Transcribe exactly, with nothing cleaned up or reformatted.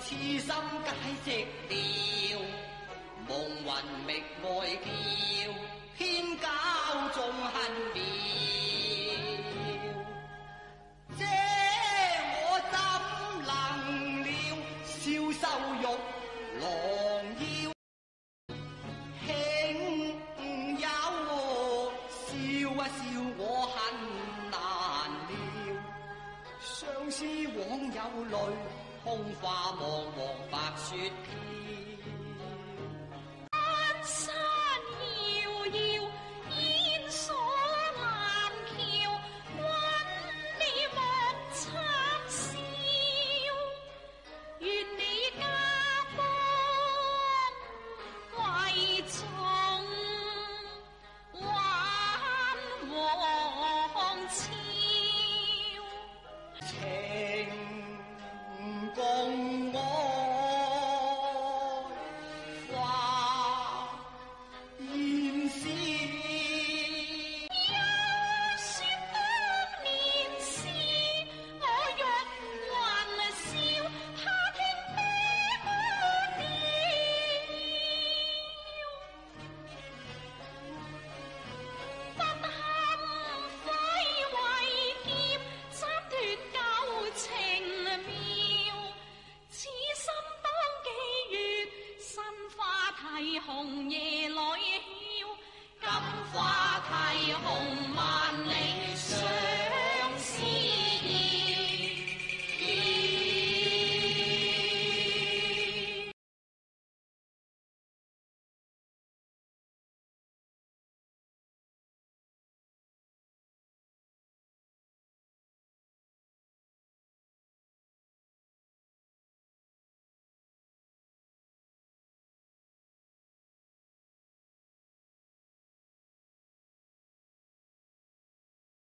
痴心皆寂寥，夢魂覓愛嬌，偏教眾恨渺。這我怎能料，消瘦玉郎腰，兄友笑啊笑我很難料，相思枉有淚，空花茫茫白雪飄。